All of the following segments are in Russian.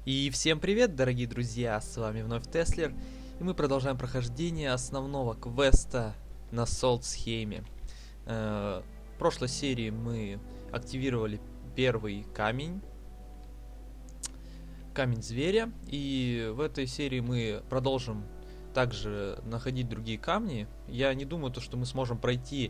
И всем привет, дорогие друзья, с вами вновь Теслер, и мы продолжаем прохождение основного квеста на Солтсхейме. В прошлой серии мы активировали первый камень зверя, и в этой серии мы продолжим также находить другие камни. Я не думаю, что мы сможем пройти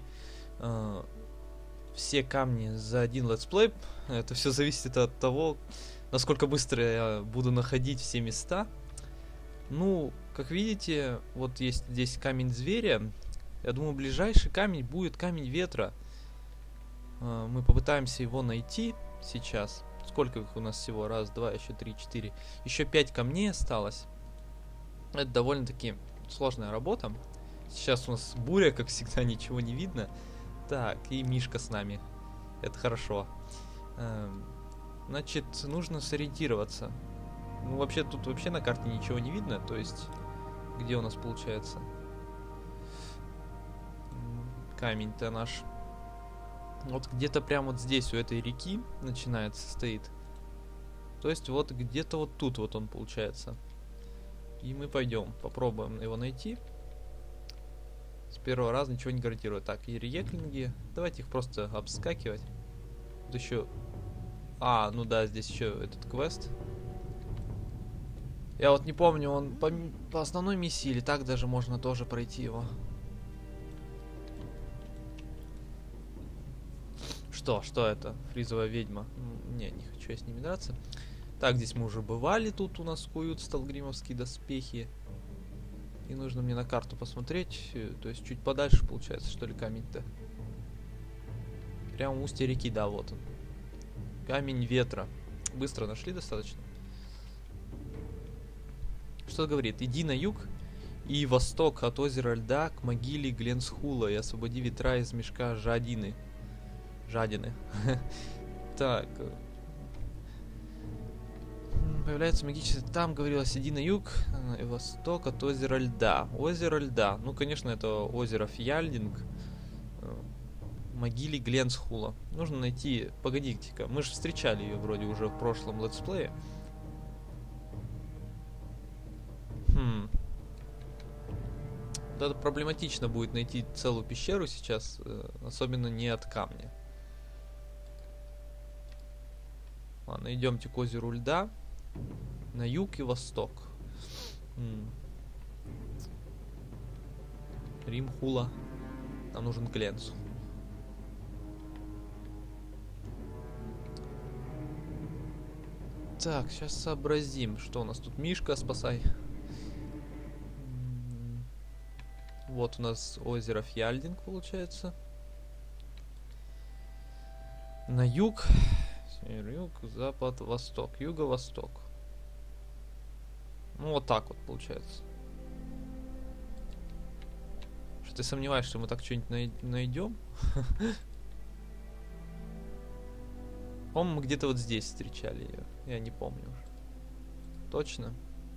все камни за один летсплей, это все зависит от того, насколько быстро я буду находить все места. Ну, как видите, вот есть здесь камень зверя. Я думаю, ближайший камень будет камень ветра. Мы попытаемся его найти сейчас. Сколько их у нас всего? Раз, два, еще три, четыре. Еще 5 камней осталось. Это довольно-таки сложная работа. Сейчас у нас буря, как всегда, ничего не видно. Так, и Мишка с нами. Это хорошо. Значит, нужно сориентироваться. Ну, вообще, тут вообще на карте ничего не видно. То есть, где у нас получается камень-то наш? Вот где-то прямо вот здесь, у этой реки начинается, стоит. То есть, вот где-то вот тут вот он получается. И мы пойдем, попробуем его найти. С первого раза ничего не гарантирую. Так, и реклинги. Давайте их просто обскакивать. Тут еще... ну да, здесь еще этот квест. Я вот не помню, он по основной миссии или так даже можно тоже пройти его. Что это? Фризовая ведьма. Не хочу я с ними драться. Так, здесь мы уже бывали. Тут у нас куют сталгримовские доспехи. И нужно мне на карту посмотреть. То есть чуть подальше получается, что ли, камень-то. Прямо в устье реки, да, вот он. Камень ветра. Быстро нашли достаточно. Что говорит? Иди на юг и восток от озера льда к могиле Гленсхула и освободи ветра из мешка жадины. Так. Появляется магический... Там говорилось, иди на юг и восток от озера льда. Озеро льда. Ну, конечно, это озеро Фьяльдинг. Могиле Гленсхула. Нужно найти... Погодите-ка, мы же встречали ее вроде уже в прошлом летсплее. Это проблематично будет найти целую пещеру сейчас, особенно не от камня. Ладно, идемте к озеру льда. На юг и восток. Римхула. Нам нужен Гленсхул. Так, сейчас сообразим, что у нас тут. Мишка, спасай. Вот у нас озеро Фьяльдинг получается. На юг. Юг, запад, восток. Юго-восток. Ну вот так вот получается. Что ты сомневаешься, что мы так что-нибудь найдем? По-моему, мы где-то вот здесь встречали ее. Я не помню уже. Точно?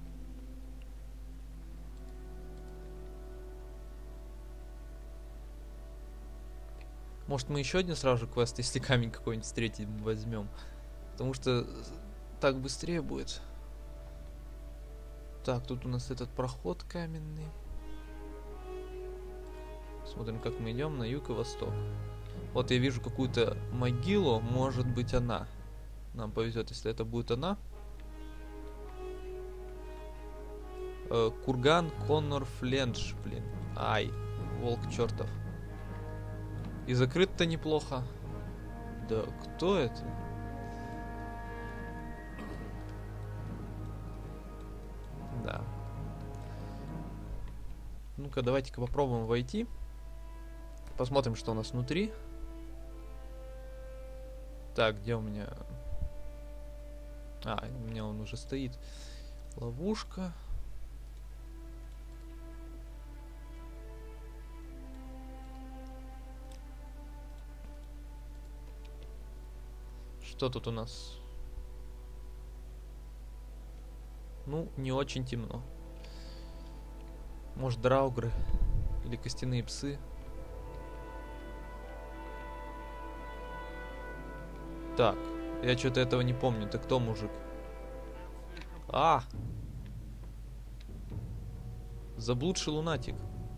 Может, мы еще один сразу же квест, если камень какой-нибудь встретим, возьмем. Потому что так быстрее будет. Так, тут у нас этот проход каменный. Смотрим, как мы идем на юг и восток. Вот я вижу какую-то могилу, может быть она. Нам повезет, если это будет она. Курган Коннор Флендж, блин. Ай, волк чертов. И закрыт-то неплохо. Да кто это? Да. Ну-ка, давайте-ка попробуем войти. Посмотрим, что у нас внутри. Так, где у меня... у меня он уже стоит. Ловушка. Что тут у нас? Ну, не очень темно. Может, драугры или костяные псы. Так, я что-то этого не помню. Ты кто, мужик? А! Заблудший лунатик.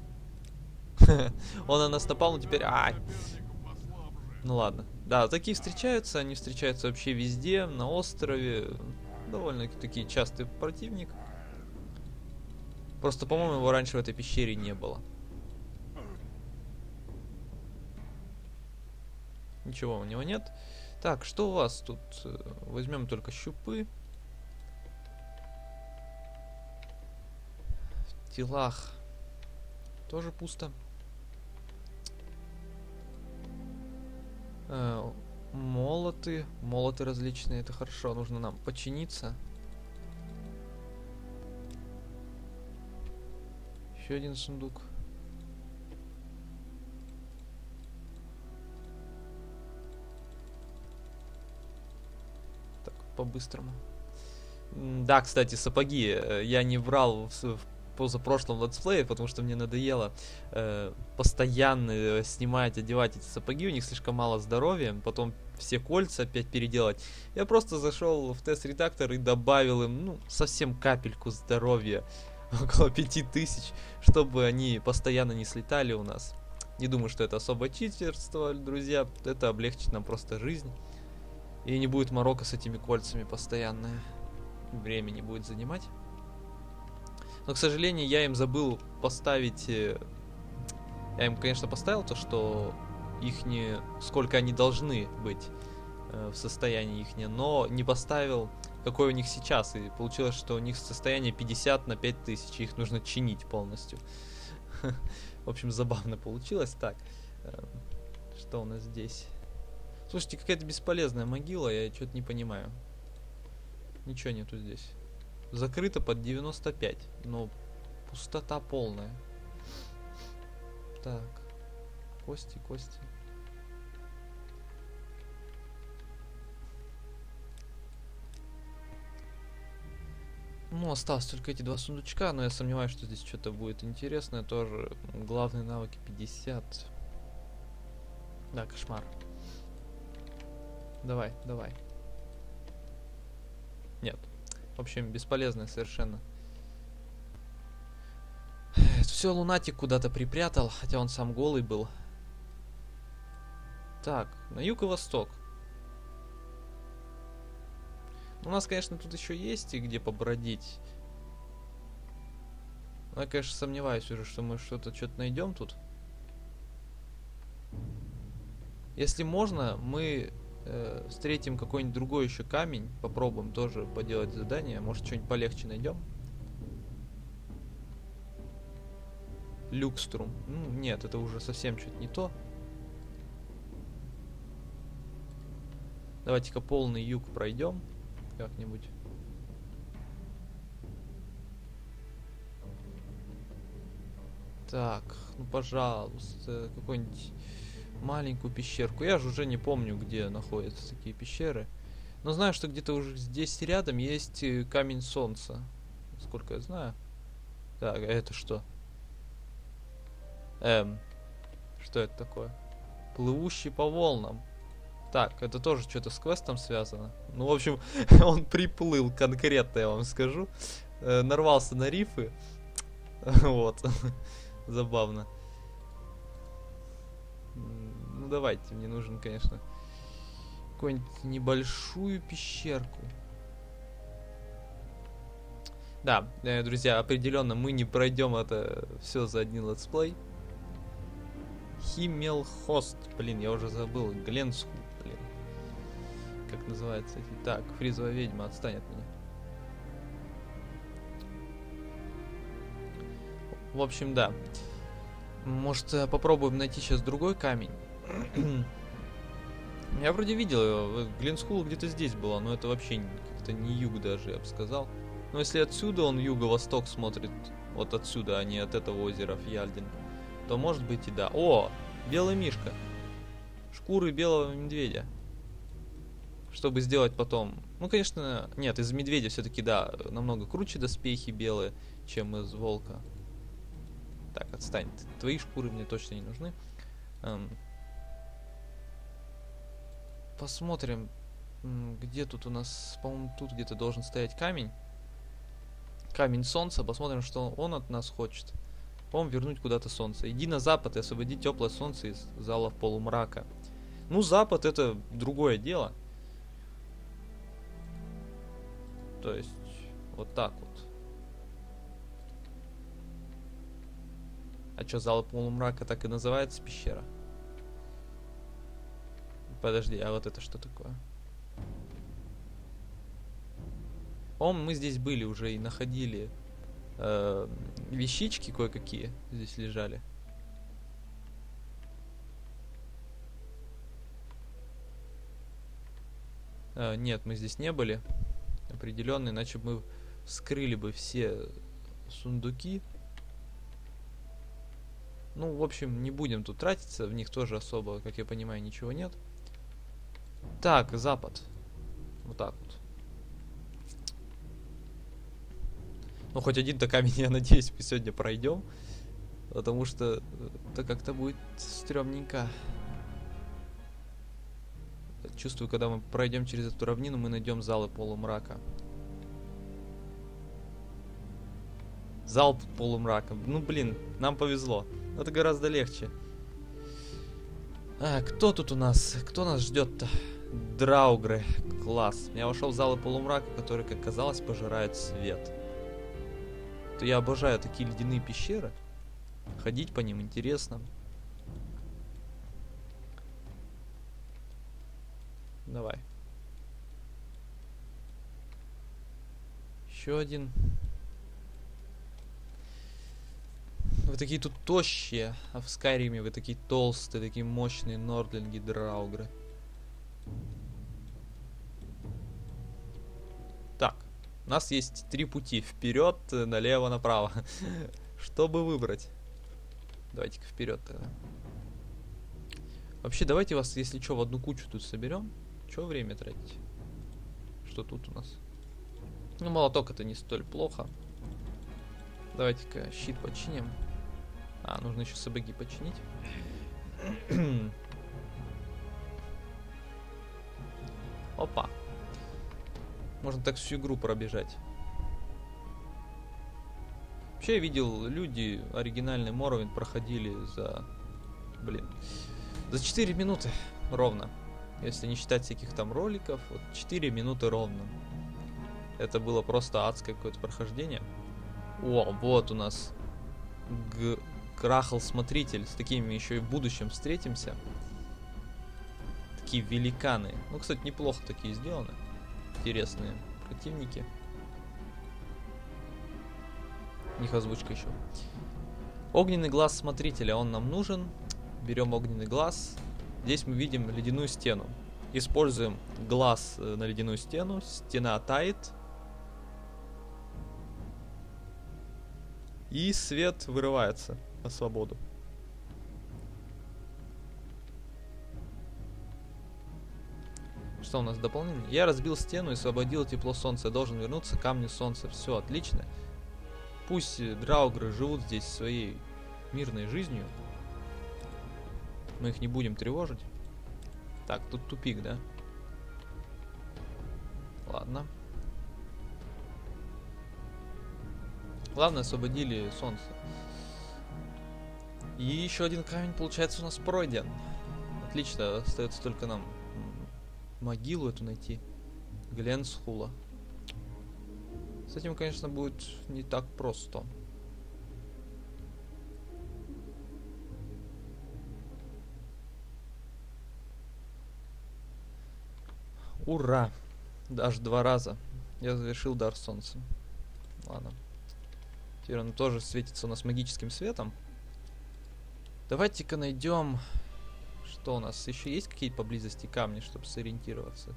Он на нас напал, но теперь... Ай! Ну ладно. Да, такие встречаются, они встречаются вообще везде, на острове. Довольно-таки частый противник. Просто, по-моему, его раньше в этой пещере не было. Ничего у него нет. Так, что у вас тут? Возьмем только щупы. В телах тоже пусто. Молоты. Молоты различные, это хорошо. Нужно нам починиться. Еще один сундук. Так, по-быстрому. Да, кстати, сапоги. Я не брал в позапрошлом летсплее, потому что мне надоело постоянно снимать, одевать эти сапоги, у них слишком мало здоровья, потом все кольца опять переделать. Я просто зашел в тест-редактор и добавил им, ну, совсем капельку здоровья, около 5000, чтобы они постоянно не слетали у нас. Не думаю, что это особо читерство, друзья, это облегчит нам просто жизнь. И не будет морока с этими кольцами постоянно, время не будет занимать. Но, к сожалению, я им забыл поставить... Я им, конечно, поставил то, что сколько они должны быть в состоянии ихне, но не поставил, какой у них сейчас. И получилось, что у них состояние 50 на 5000, их нужно чинить полностью. В общем, забавно получилось. Так, что у нас здесь? Слушайте, какая-то бесполезная могила, я что-то не понимаю. Ничего нету здесь. Закрыто под 95, но пустота полная. Так, кости. Ну, осталось только эти два сундучка, но я сомневаюсь, что здесь что-то будет интересное. Тоже главные навыки 50. Да, кошмар. Давай. Нет. В общем, бесполезное совершенно. Это все лунатик куда-то припрятал, хотя он сам голый был. Так, на юг и восток. У нас, конечно, тут еще есть и где побродить. Но я, конечно, сомневаюсь уже, что мы что-то найдем тут. Если можно, мы встретим какой-нибудь другой еще камень. Попробуем тоже поделать задание. Может, что-нибудь полегче найдем. Люкструм. Ну, нет, это уже совсем что-то не то. Давайте-ка полный юг пройдем. Как-нибудь. Так, ну пожалуйста, какой-нибудь маленькую пещерку. Я же уже не помню, где находятся такие пещеры. Но знаю, что где-то уже здесь рядом есть камень солнца. Сколько я знаю. Так, а это что? Что это такое? Плывущий по волнам. Так, это тоже что-то с квестом связано. Ну, в общем, он приплыл конкретно, я вам скажу. Нарвался на рифы. Вот. Забавно. Ну, давайте, мне нужен, конечно, какую-нибудь небольшую пещерку. Да, друзья, определенно мы не пройдем это все за один летсплей. Химмелхост, блин, я уже забыл. Гленсхул, блин. Как называется эти? Так, фризовая ведьма, отстань от меня. В общем, да. Может, попробуем найти сейчас другой камень. Я вроде видел его. Гленсхул где-то здесь была, но это вообще как-то не юг даже, я бы сказал. Но если отсюда он юго-восток смотрит, вот отсюда, а не от этого озера Фьяльдин, то может быть и да. О, белый мишка. Шкуры белого медведя. Чтобы сделать потом... Ну, конечно, нет, из медведя все-таки, да, намного круче доспехи белые, чем из волка. Так, отстань. Твои шкуры мне точно не нужны. Посмотрим, где тут у нас... По-моему, тут где-то должен стоять камень. Камень солнца, посмотрим, что он от нас хочет. По-моему, вернуть куда-то солнце. Иди на запад и освободи теплое солнце из залов полумрака. Ну, запад это другое дело. То есть, вот так вот. А что, залы полумрака так и называется пещера? Подожди, а вот это что такое? По-моему, мы здесь были уже и находили вещички кое-какие здесь лежали. Нет, мы здесь не были. Определенно, иначе мы вскрыли бы все сундуки. Ну, в общем, не будем тут тратиться. В них тоже особо, как я понимаю, ничего нет. Так, запад. Вот так вот. Ну, хоть один-то камень, я надеюсь, мы сегодня пройдем. Потому что это как-то будет стрёмненько. Чувствую, когда мы пройдем через эту равнину, мы найдем залы полумрака. Зал полумрака. Ну, блин, нам повезло. Это гораздо легче. А, кто тут у нас? Кто нас ждет-то? Драугры. Класс. Я вошел в залы полумрака, которые, как казалось, пожирают свет. То я обожаю такие ледяные пещеры. Ходить по ним интересно. Давай. Еще один. Вы такие тут тощие, а в Скайриме вы такие толстые, такие мощные нордлинги, драугры. Так, у нас есть 3 пути. Вперед, налево, направо. Чтобы выбрать. Давайте-ка вперед тогда. Вообще, давайте вас, если что, в одну кучу тут соберем. Чего время тратить? Что тут у нас? Ну, молоток это не столь плохо. Давайте-ка щит починим. А, нужно еще сапоги починить. Опа. Можно так всю игру пробежать. Вообще я видел, люди оригинальный Morrowind проходили за... Блин. За 4 минуты ровно. Если не считать всяких там роликов. Вот 4 минуты ровно. Это было просто адское какое-то прохождение. О, вот у нас Крахл-смотритель. С такими еще и в будущем встретимся. Такие великаны. Ну, кстати, неплохо такие сделаны. Интересные противники. У них озвучка еще. Огненный глаз смотрителя. Он нам нужен. Берем огненный глаз. Здесь мы видим ледяную стену. Используем глаз на ледяную стену. Стена тает. И свет вырывается на свободу. Что у нас дополнение? Я разбил стену и освободил тепло солнца. Я должен вернуться к камню солнца. Все, отлично. Пусть драугры живут здесь своей мирной жизнью. Мы их не будем тревожить. Так, тут тупик, да? Ладно. Главное, освободили солнце. И еще один камень, получается, у нас пройден. Отлично, остается только нам могилу эту найти. Гленсхула. С этим, конечно, будет не так просто. Ура! Аж 2 раза. Я завершил дар солнца. Ладно. Теперь он тоже светится у нас магическим светом. Давайте-ка найдем... Что у нас? Еще есть какие-то поблизости камни, чтобы сориентироваться?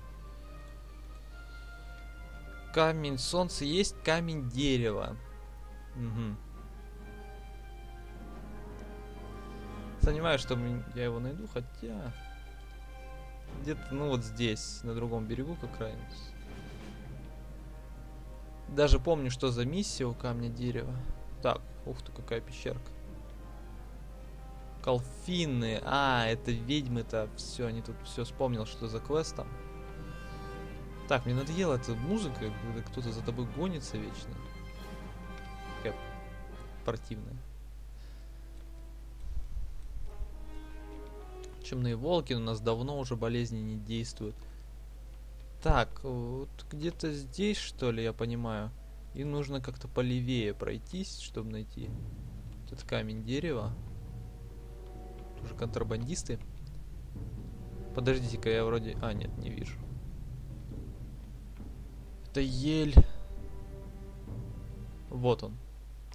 Камень солнца есть, камень дерева. Угу. Сомневаюсь, что я его найду, хотя... Где-то, ну вот здесь, на другом берегу как раз. Даже помню, что за миссия у камня дерева. Так, ух ты, какая пещерка. Колфины. А, это ведьмы-то. Все, они тут все вспомнил, что за квест там. Так, мне надоела эта музыка, когда кто-то за тобой гонится вечно. противное. Чумные волки у нас давно уже болезни не действуют. Так, вот где-то здесь, что ли, я понимаю. И нужно как-то полевее пройтись, чтобы найти этот камень дерева. Тоже контрабандисты. Подождите-ка, я вроде... А, нет, не вижу. Это ель. Вот он.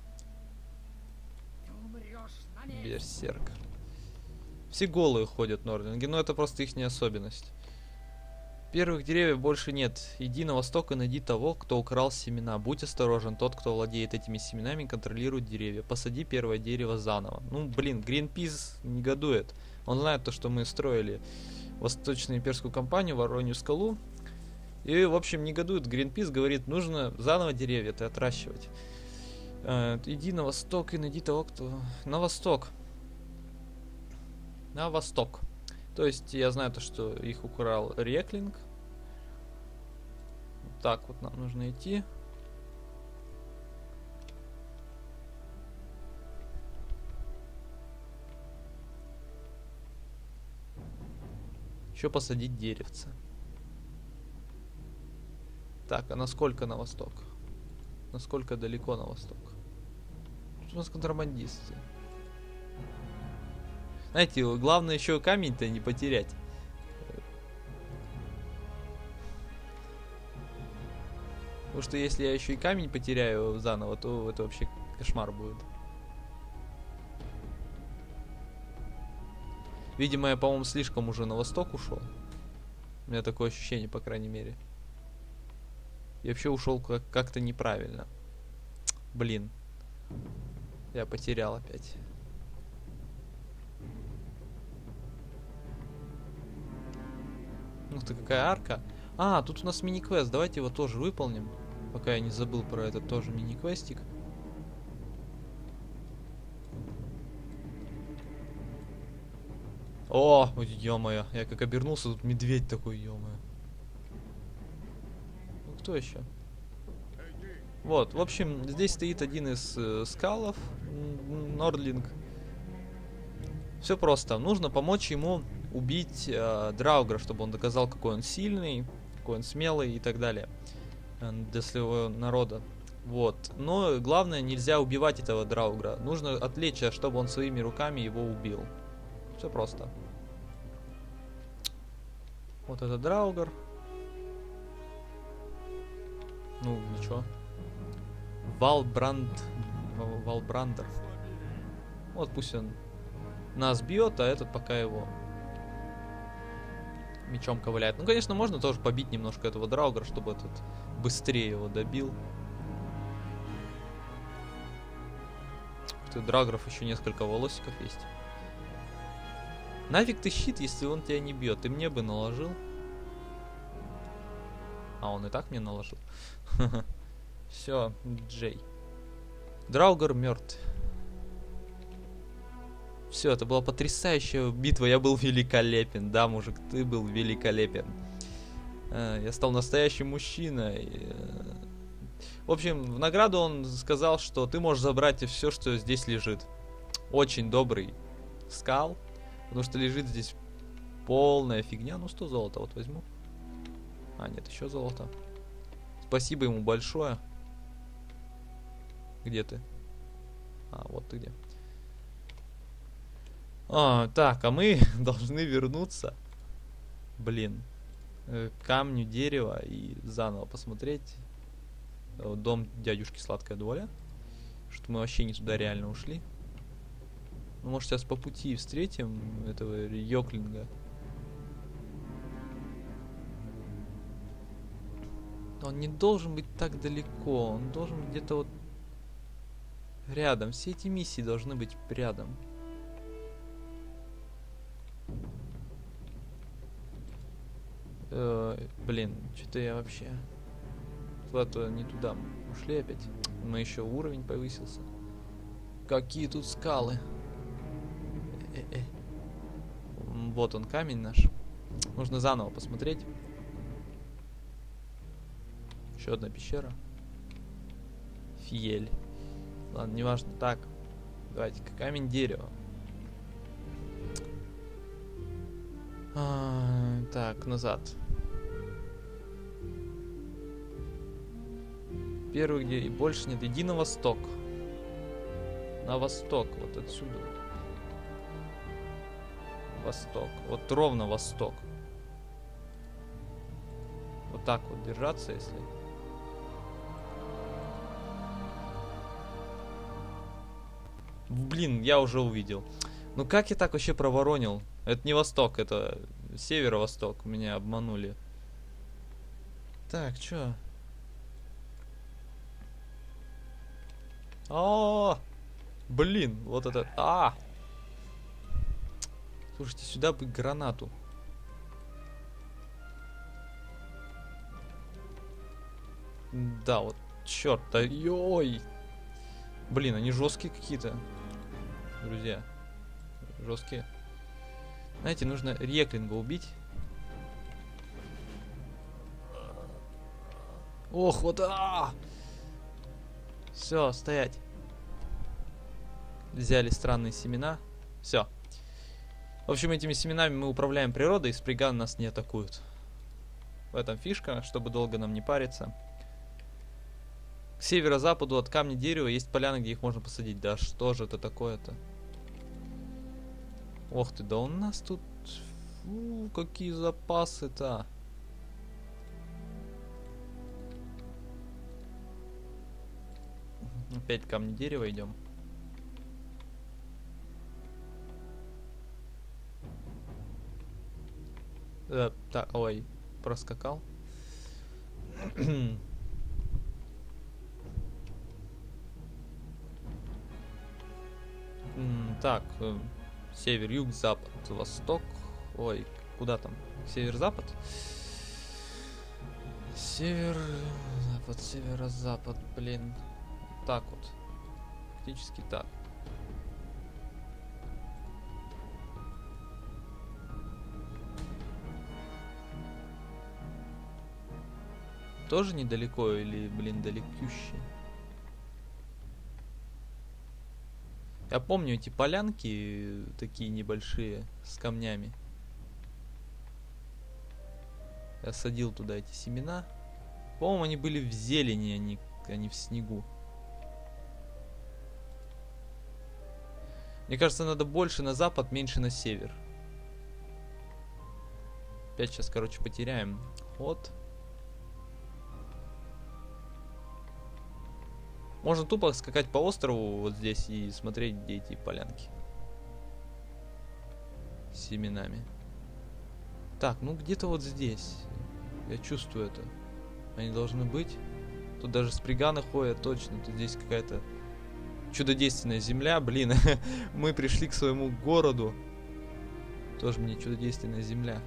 Берсерк. Все голые ходят нордлинги, но это просто их особенность. Первых деревьев больше нет. Иди на восток и найди того, кто украл семена. Будь осторожен, тот, кто владеет этими семенами, контролирует деревья. Посади первое дерево заново. Ну, блин, Greenpeace негодует. Он знает то, что мы строили восточно-имперскую компанию, Воронью скалу. И, в общем, негодует. Greenpeace говорит, нужно заново деревья-то отращивать. Иди на восток и найди того, кто... На восток. На восток. То есть я знаю то, что их украл Реклинг. Так вот нам нужно идти. Еще посадить деревце. Так, а насколько на восток? Насколько далеко на восток? Тут у нас контрабандисты. Знаете, главное еще камень-то не потерять. Потому что если я еще и камень потеряю заново, то это вообще кошмар будет. Видимо, я, по-моему, слишком уже на восток ушел. У меня такое ощущение, по крайней мере. Я вообще ушел как-то неправильно. Блин. Я потерял опять. Ух ты, какая арка. А, тут у нас мини-квест. Давайте его тоже выполним. Пока я не забыл про этот тоже мини-квестик. О, ё-моё. Я как обернулся, тут медведь такой, ё-моё. Ну, кто еще? Вот, в общем, здесь стоит один из скалов. Нордлинг. Все просто. Нужно помочь ему убить Драугра, чтобы он доказал, какой он сильный, какой он смелый и так далее для своего народа. Вот. Но главное, нельзя убивать этого Драугра. Нужно отвлечь, чтобы он своими руками его убил. Все просто. Вот это Драугр. Ну, ничего. Валбрандер. Вот пусть он нас бьет, а этот пока его мечом ковыляет. Ну, конечно, можно тоже побить немножко этого Драугра, чтобы этот быстрее его добил. У Драугров еще несколько волосиков есть. Нафиг ты щит, если он тебя не бьет? Ты мне бы наложил. А, он и так мне наложил. Все, Джей. Драугр мертв. Все, это была потрясающая битва. Я был великолепен. Да, мужик, ты был великолепен. Я стал настоящим мужчиной. В общем, в награду он сказал, что ты можешь забрать все, что здесь лежит. Очень добрый скал. Потому что лежит здесь полная фигня. Ну, 100 золота вот возьму. А, нет, еще золото. Спасибо ему большое. Где ты? А, вот ты где. Так, а мы должны вернуться. Блин. К камню дерева и заново посмотреть дом дядюшки Сладкая Доля. Что мы вообще не туда реально ушли. Ну, может, сейчас по пути встретим этого Йоклинга. Он не должен быть так далеко. Он должен быть где-то вот рядом. Все эти миссии должны быть рядом. Блин, что-то я вообще... Куда-то не туда ушли опять. Мы еще уровень повысился. Какие тут скалы. Вот он, камень наш. Нужно заново посмотреть. Еще одна пещера. Фиель. Ладно, неважно. Так, давайте-ка камень, дерево. Так, назад. Первый, где и больше нет. Иди на восток. На восток, вот отсюда. Восток. Вот ровно восток. Вот так вот держаться, если... Блин, я уже увидел. Ну как я так вообще проворонил? Это не восток, это северо-восток. Меня обманули. Так, чё? Блин, вот это... Слушайте, сюда бы гранату. Да, вот, черт, да, ой. Блин, они жесткие какие-то, друзья. Жесткие. Знаете, нужно реклинга убить. Ох, вот, Все, стоять. Взяли странные семена. Все. В общем, этими семенами мы управляем природой, и сприган нас не атакуют. В этом фишка, чтобы долго нам не париться. К северо-западу от камня дерева есть поляны, где их можно посадить. Да что же это такое-то? Ох ты, да у нас тут... Фу, какие запасы-то. Опять камни дерева идем. Так, ой, проскакал. Так, север, юг, запад, восток. Ой, куда там? Север-запад? Север-запад, северо-запад, блин. Так вот. Практически так. Тоже недалеко или, блин, далекюще? Я помню эти полянки такие небольшие с камнями. Я садил туда эти семена. По-моему, они были в зелени, а не в снегу. Мне кажется, надо больше на запад, меньше на север. Опять сейчас, короче, потеряем ход. Можно тупо скакать по острову вот здесь и смотреть, где эти полянки. С семенами. Так, ну где-то вот здесь. Я чувствую это. Они должны быть. Тут даже сприганы ходят, точно. Тут здесь какая-то чудодейственная земля. Блин, мы пришли к своему городу. Тоже мне чудодейственная земля.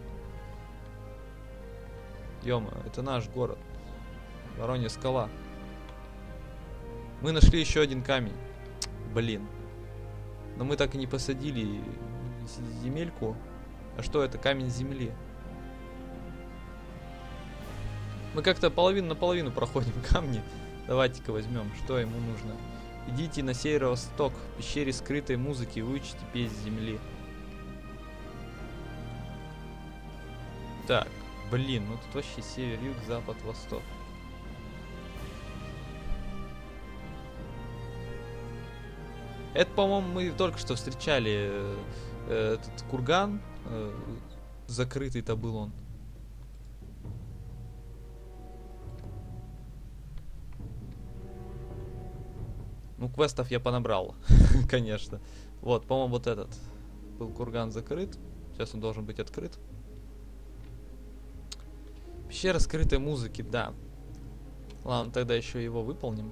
Ё-моё, это наш город. Воронья скала. Мы нашли еще один камень. Блин. Но мы так и не посадили земельку. А что это? Камень земли. Мы как-то половину на половину проходим камни. Давайте-ка возьмем. Что ему нужно? Идите на северо-восток. В пещере скрытой музыки выучите песнь земли. Так. Блин, ну тут вообще север, юг, запад, восток. Это, по-моему, мы только что встречали этот курган. Закрытый-то был он. Ну, квестов я понабрал, конечно. Вот, по-моему, вот этот был курган закрыт. Сейчас он должен быть открыт. Пещера скрытой музыки, да. Ладно, тогда еще его выполним.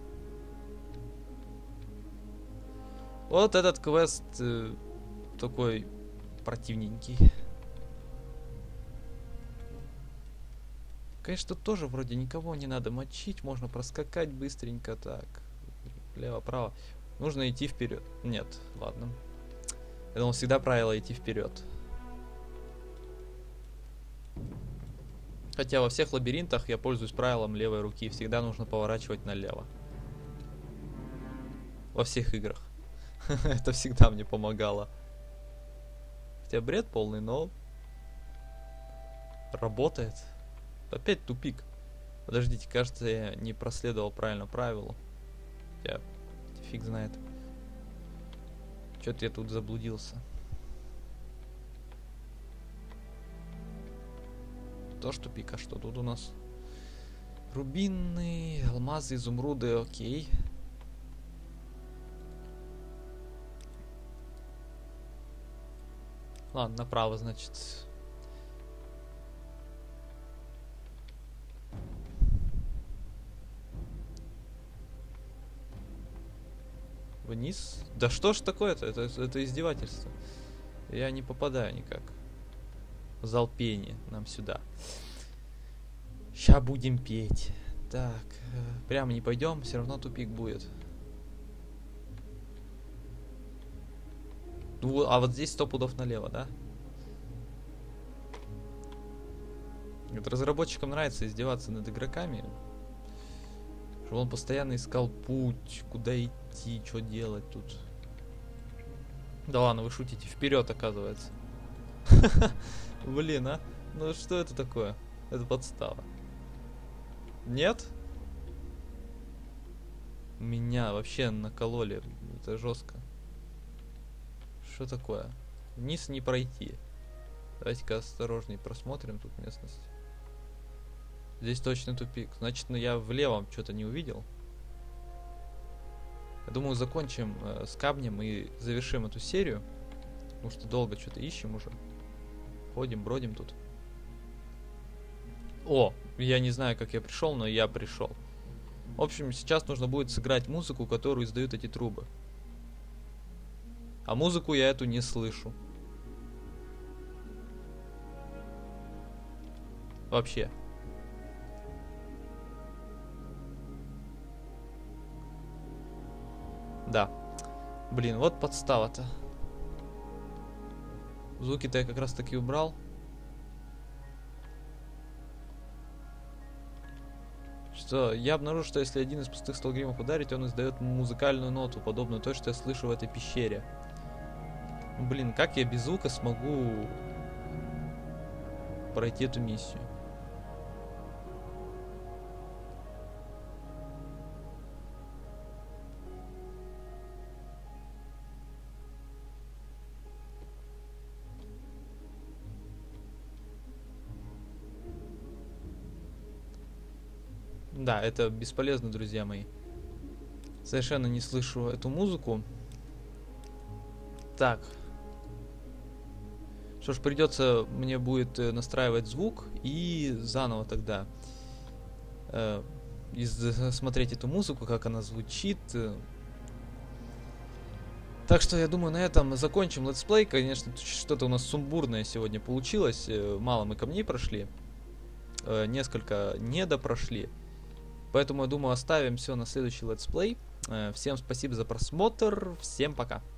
Вот этот квест такой противненький. Конечно, тут тоже вроде никого не надо мочить. Можно проскакать быстренько так. Лево-право. Нужно идти вперед. Нет, ладно. Я думал, всегда правило идти вперед. Хотя во всех лабиринтах я пользуюсь правилом левой руки. Всегда нужно поворачивать налево. во всех играх. Это всегда мне помогало. Хотя бред полный, но работает. Опять тупик. Подождите, кажется, я не проследовал правильно правилу. Я фиг знает. Что-то я тут заблудился. Тоже тупик, а что тут у нас? Рубины, алмазы, изумруды, окей. Ладно, направо, значит. Вниз? Да что ж такое-то? Это издевательство. Я не попадаю никак. Зал пения нам сюда. Ща будем петь. Так, прямо не пойдем, все равно тупик будет. Ну, а вот здесь 100 пудов налево, да? Вот разработчикам нравится издеваться над игроками. Чтобы он постоянно искал путь, куда идти, что делать тут. Да ладно, вы шутите, вперед, оказывается. Блин, а? Ну что это такое? Это подстава. Нет? Меня вообще накололи. Это жестко. Что такое? Вниз не пройти. Давайте-ка осторожнее просмотрим тут местность. Здесь точно тупик. Значит, ну я в левом что-то не увидел. Я думаю, закончим с камнем и завершим эту серию. Потому что долго что-то ищем уже. Ходим, бродим тут. О, я не знаю, как я пришел, но я пришел. В общем, сейчас нужно будет сыграть музыку, которую издают эти трубы. А музыку я эту не слышу. Вообще. Да. Блин, вот подстава-то. Звуки-то я как раз таки убрал. Что я обнаружил, что если один из пустых сталгримов ударить, он издает музыкальную ноту, подобную той, что я слышу в этой пещере. Блин, как я без звука смогу пройти эту миссию? Да, это бесполезно, друзья мои. Совершенно не слышу эту музыку. Так. Что ж, придется мне будет настраивать звук и заново тогда смотреть эту музыку, как она звучит. Так что я думаю, на этом закончим летсплей. Конечно, что-то у нас сумбурное сегодня получилось. Мало мы камней прошли. Несколько недопрошли. Поэтому, я думаю, оставим все на следующий летсплей. Всем спасибо за просмотр. Всем пока.